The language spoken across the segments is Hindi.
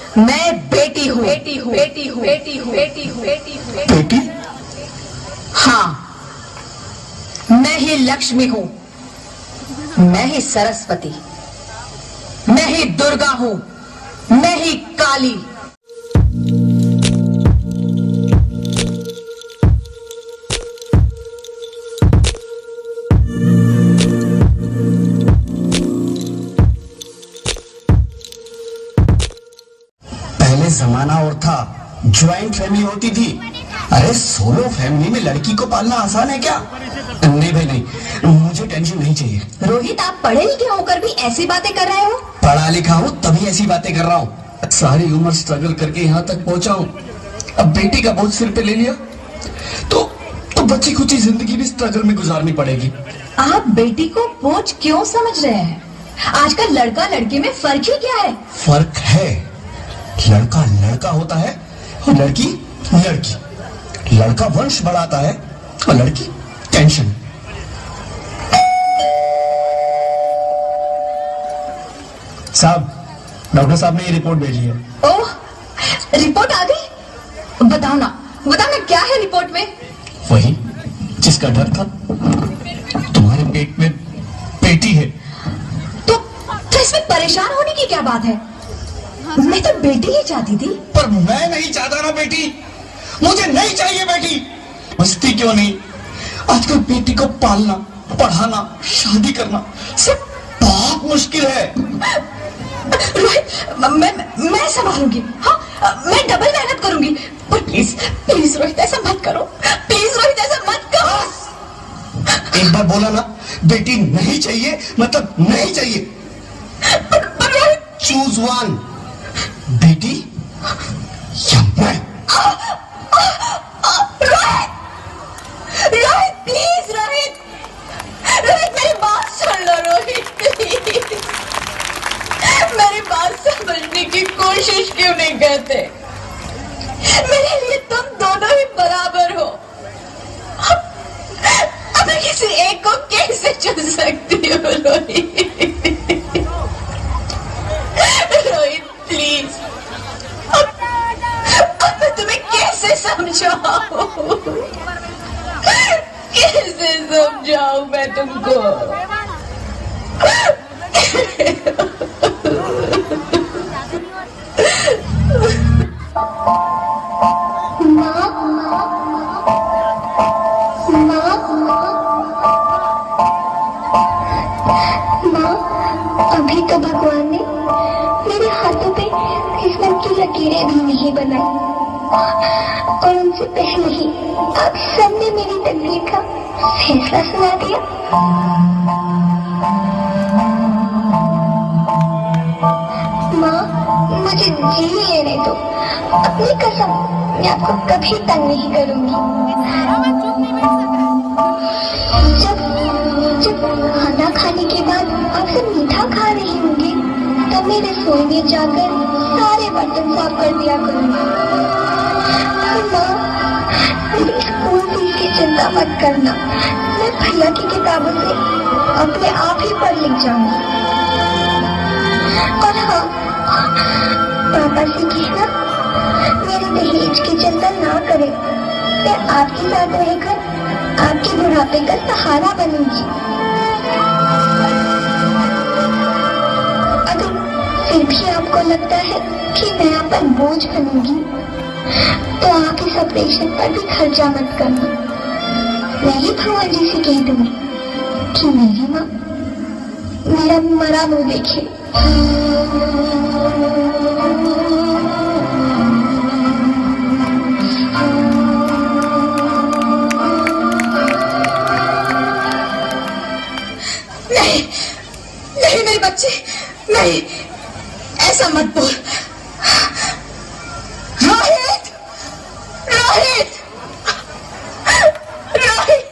मैं बेटी हूँ। बेटी? हाँ, मैं ही लक्ष्मी हूँ, मैं ही सरस्वती, मैं ही दुर्गा हूँ, मैं ही काली। पहले जमाना और था, ज्वाइंट फैमिली होती थी। अरे सोलो फैमिली में लड़की को पालना आसान है क्या? नहीं भाई नहीं, मुझे टेंशन नहीं चाहिए। रोहित, आप पढ़े लिखे होकर भी ऐसी बातें कर रहे हो? पढ़ा लिखा हूँ तभी ऐसी बातें कर रहा हूँ। सारी उम्र स्ट्रगल करके यहाँ तक पहुँचा हूँ, अब बेटी का बोझ सिर पे ले लिया तो बच्ची खुची जिंदगी भी स्ट्रगल में गुजारनी पड़ेगी। आप बेटी को बोझ क्यों समझ रहे हैं? आजकल लड़का लड़की में फर्क ही क्या है? फर्क है, लड़का लड़का होता है और लड़की लड़की। लड़का वंश बढ़ाता है और लड़की टेंशन। साहब, डॉक्टर साहब ने ये रिपोर्ट भेजी है। ओह, रिपोर्ट आ गई? बताओ ना क्या है रिपोर्ट में? वही जिसका डर था, तुम्हारे पेट में बेटी है। तो इसमें परेशान होने की क्या बात है? मैं तो बेटी ही चाहती थी। पर मैं नहीं चाहता ना बेटी, मुझे नहीं चाहिए बेटी। मस्ती क्यों नहीं, आजकल बेटी को पालना, पढ़ाना, शादी करना सब बहुत मुश्किल है। रोहित, मैं संभालूंगी। हाँ, मैं डबल मेहनत करूंगी। पर प्लीज रोहित ऐसा मत करो। प्लीज रोहित ऐसा मत करो। एक बार बोला ना, बेटी नहीं चाहिए मतलब नहीं चाहिए। पर रोहित, चूज वन, बेटी या मैं। रोहित प्लीज, रोहित मेरी बात सुन लो। रोहित प्लीज, मेरी बात समझने की कोशिश क्यों नहीं करते? मेरे लिए तुम दोनों ही बराबर हो। अब मैं किसी एक को कैसे चुन सकती हूँ? रोहित प्लीज, अब मैं तुम्हें कैसे समझाऊं? कैसे समझाऊं मैं तुमको? अभी तो भगवान ने मेरे हाथों पे किस्मत की लकीरें भी नहीं बनाई, और उनसे पहले ही आप सबने मेरी तकदीर का फैसला सुना दिया। माँ, मुझे जी लेने दो। अपनी कसम, मैं आपको कभी तंग नहीं करूंगी। जब खाना खाने के बाद आप सब मीठा खा रही होंगी, तब मेरे रसोई में जाकर सारे बर्तन साफ कर दिया करूंगी। माँ, मेरी स्कूल फीस की चिंता मत करना, मैं भैया की किताबों से अपने आप ही पढ़ लिख जाऊंगी। और हाँ, पापा से कहना मेरे दहेज की चिंता ना करें, मैं आपके साथ रहकर आपके बुढ़ापे का सहारा बनूंगी। अगर फिर भी आपको लगता है कि मैं आप पर बोझ बनूंगी, तो आप इस ऑपरेशन पर भी खर्चा मत करना। मैं ही भगवान जी से कह दूंगी कि मेरी माँ मेरा मरा मुंह देखे। नहीं मेरी बच्ची, नहीं, ऐसा मत बोल। रोहित, रोहित, रोहित,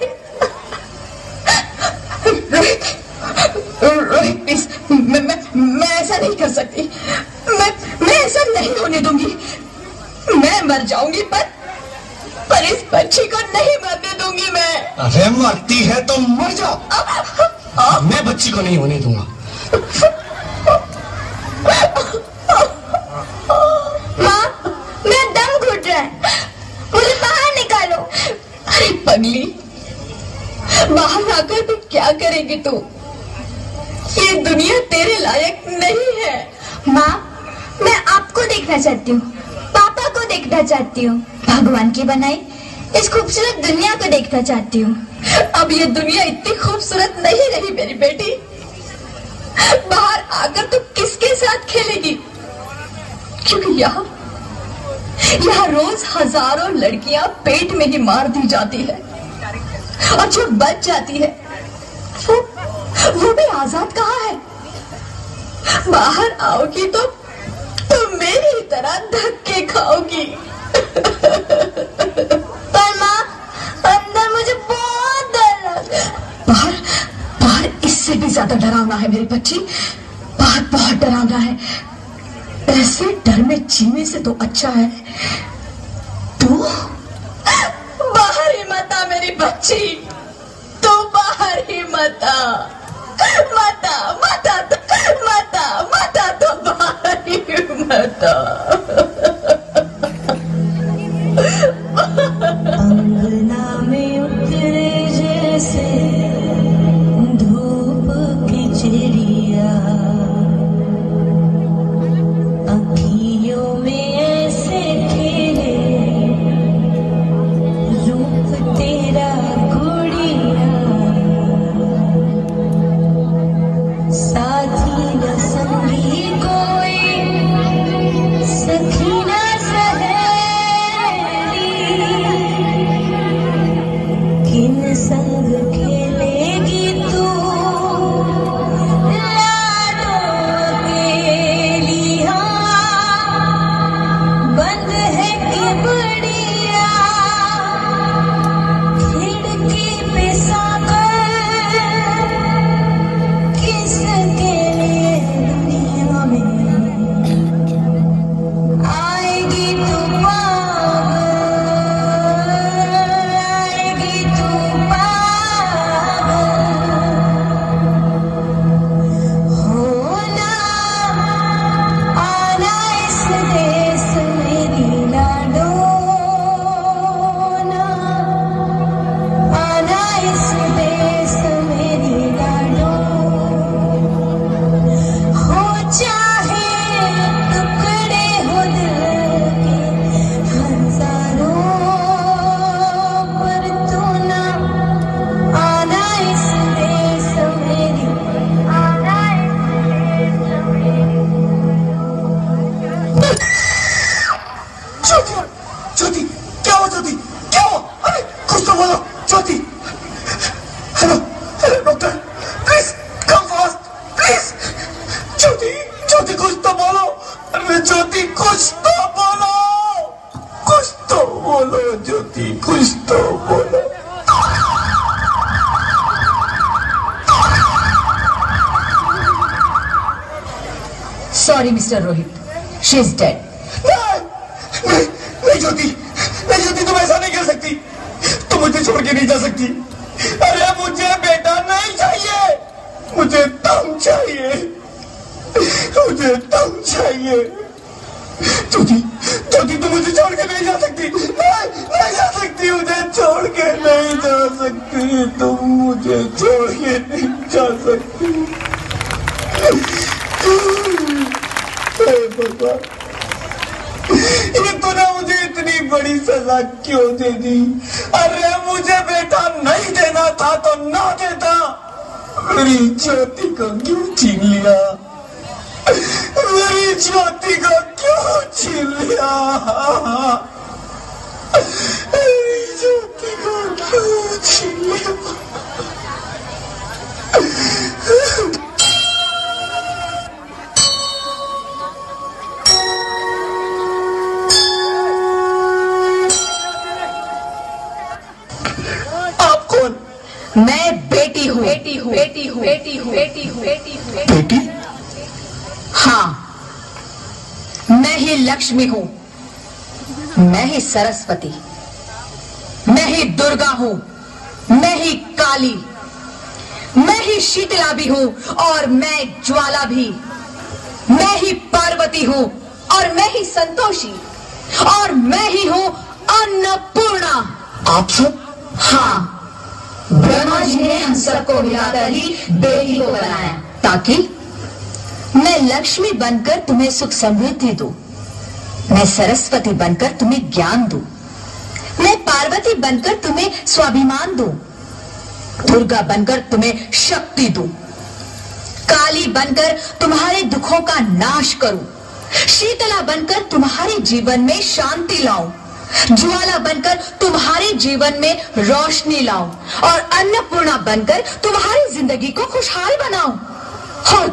रोहित, रोहित प्लीज, मैं ऐसा नहीं कर सकती। मैं ऐसा नहीं होने दूंगी। मैं मर जाऊंगी पर इस बच्ची को नहीं मरने दूंगी मैं। अरे मरती है तो मर जाओ, मैं बच्ची को नहीं होने दूंगा। कि तू, ये दुनिया तेरे लायक नहीं है। माँ, मैं आपको देखना चाहती हूँ, पापा को देखना चाहती हूँ, भगवान की बनाई इस खूबसूरत दुनिया को देखना चाहती हूँ। अब ये दुनिया इतनी खूबसूरत नहीं रही मेरी बेटी। बाहर आकर तू किसके साथ खेलेगी? क्योंकि यहाँ रोज हजारों लड़कियां पेट में ही मार दी जाती है, और जो बच जाती है वो भी आजाद कहाँ है? बाहर आओगी तो मेरी ही तरह धक्के खाओगी। पर माँ, अंदर मुझे बहुत डर लग रहा है। बाहर इससे भी ज्यादा डरावना है मेरी बच्ची, बाहर बहुत डरावना है। ऐसे डर में जीने से तो अच्छा है तू बाहर ही मत आ मेरी बच्ची, तू बाहर ही मत आ, तो बाहर ही मत आ। अंगना में उतरे जैसे धूप की चिड़िया, अखियों में ऐसे खेले रूप तेरा गुड़िया, साथी न संगी कोई, सखी न सहेली, किन संग खेलेगी तू लाडों के लिया, बंद है कि बढ़िया खिड़की पे साकर, किसके लिए दुनिया में आएगी तू पागल, आएगी तू पागल, होना आना इस देश मेरी लाडो, ना आना इस देश मेरी लाडो, हो चाहे टुकड़े हो दिल के हजारों, पर तू ना आना इस देश मेरी, आना इस देश मेरी। ज्योति, क्या हुआ ज्योति, क्या हुआ? अरे कुछ तो बोलो Jyoti. Hello doctor, please come fast please. Jyoti कुछ तो बोलो। अरे ज्योति कुछ तो बोलो, ज्योति कुछ तो बोलो। Sorry mister Rohit, she is dead. नहीं ज्योति, तुम ऐसा नहीं कर सकती, तुम मुझे छोड़ के नहीं जा सकती। अरे मुझे बेटा नहीं चाहिए, मुझे तुम चाहिए, ज्योति तुम मुझे छोड़ के नहीं जा सकती, नहीं जा सकती, मुझे छोड़ के नहीं जा सकती, तुम मुझे छोड़ के नहीं जा सकती। भगवान, ये तूने मुझे इतनी बड़ी सजा क्यों दे दी? अरे मुझे बेटा नहीं देना था तो ना देता, मेरी ज्योति को क्यों छीन लिया? मेरी ज्योति को क्यों छीन लिया? मेरी ज्योति को क्यों छीन लिया? मैं बेटी हूँ। बेटी? हाँ, मैं ही लक्ष्मी हूँ, मैं ही सरस्वती, मैं ही दुर्गा हूँ, मैं ही काली, मैं ही शीतला भी हूँ, और मैं ज्वाला भी, मैं ही पार्वती हूँ, और मैं ही संतोषी, और मैं ही हूँ अन्नपूर्णा। आप सब? हाँ, ब्रह्मा जी ने हम सबको मिलाकर ही बेटी को बनाया, ताकि मैं लक्ष्मी बनकर तुम्हें सुख समृद्धि दूं, मैं सरस्वती बनकर तुम्हें ज्ञान दूं, मैं पार्वती बनकर तुम्हें स्वाभिमान दूं, दुर्गा बनकर तुम्हें शक्ति दूं, काली बनकर तुम्हारे दुखों का नाश करूं, शीतला बनकर तुम्हारे जीवन में शांति लाऊं, ज्वाला बनकर तुम्हारे जीवन में रोशनी लाऊं और अन्नपूर्णा बनकर तुम्हारी जिंदगी को खुशहाल बनाऊं। और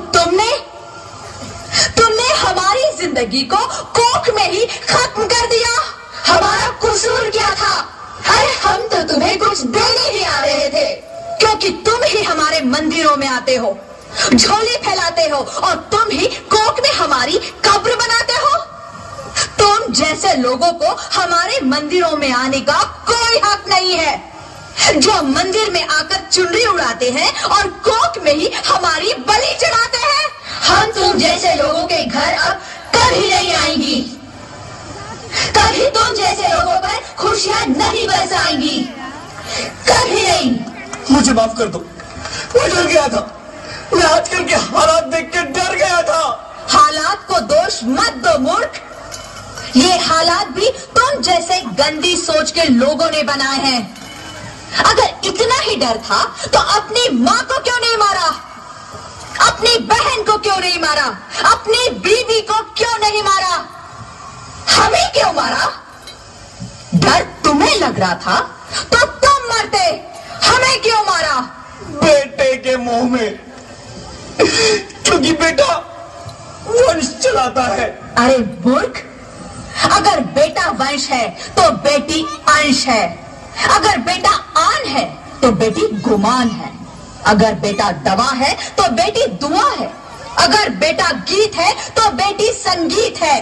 तुमने हमारी जिंदगी को कोख में ही खत्म कर दिया। हमारा कसूर क्या था? अरे हम तो तुम्हें कुछ देने ही आ रहे थे, क्योंकि तुम ही हमारे मंदिरों में आते हो, झोली फैलाते हो और तुम ही कोख में हमारी कब्र बनाते हो। तुम जैसे लोगों को हमारे मंदिरों में आने का कोई हक नहीं है, जो मंदिर में आकर चुनरी उड़ाते हैं और कोख में ही हमारी बलि चढ़ाते हैं। हम तुम जैसे लोगों के घर अब कभी नहीं आएंगी, कभी तुम जैसे लोगों पर खुशियां नहीं बरसाएंगी, कभी नहीं। मुझे माफ कर दो, मैं डर गया था, मैं आजकल के हालात देख के डर गया था। हालात को दोष मत दो मूर्ख, ये हालात भी तुम जैसे गंदी सोच के लोगों ने बनाए हैं। अगर इतना ही डर था तो अपनी माँ को क्यों नहीं मारा, अपनी बहन को क्यों नहीं मारा, अपनी बीवी को क्यों नहीं मारा, हमें क्यों मारा? डर तुम्हें लग रहा था तो तुम मरते, हमें क्यों मारा? बेटे के मुंह में, क्योंकि बेटा वंश चलाता है। अरे मूर्ख, अगर बेटा वंश है तो बेटी अंश है, अगर बेटा आन है तो बेटी गुमान है, अगर बेटा दवा है तो बेटी दुआ है, अगर बेटा गीत है तो बेटी संगीत है,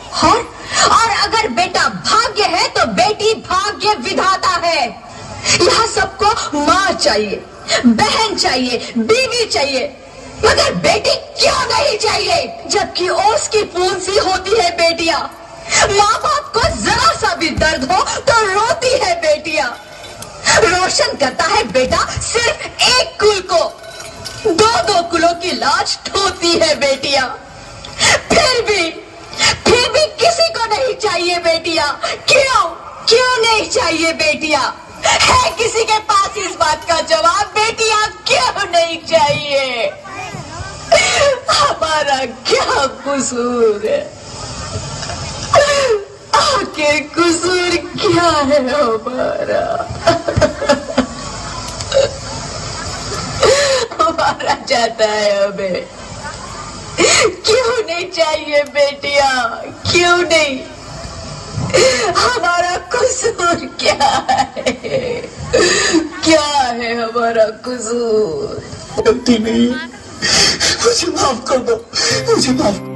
और अगर बेटा भाग्य है तो बेटी भाग्य विधाता है। यहाँ सबको माँ चाहिए, बहन चाहिए, बीवी चाहिए, मगर बेटी क्यों नहीं चाहिए? जबकि ओस की फूल सी होती है बेटियां, माँ बाप को जरा सा भी दर्द हो तो रोती है बेटियां, रोशन करता है बेटा सिर्फ एक कुल को, दो कुलों की लाज ढोती है बेटियां। फिर भी किसी को नहीं चाहिए बेटियां। क्यों नहीं चाहिए बेटियां? है किसी के पास इस बात का जवाब? बेटियां क्यों नहीं चाहिए? हमारा क्या कसूर है? आखिर कसूर क्या है हमारा? हमारा जाता है हमें, क्यों नहीं चाहिए बेटियां? क्यों नहीं? हमारा कसूर क्या है? क्या है हमारा कसूर? गलती नहीं, मुझे माफ कर दो, मुझे माफ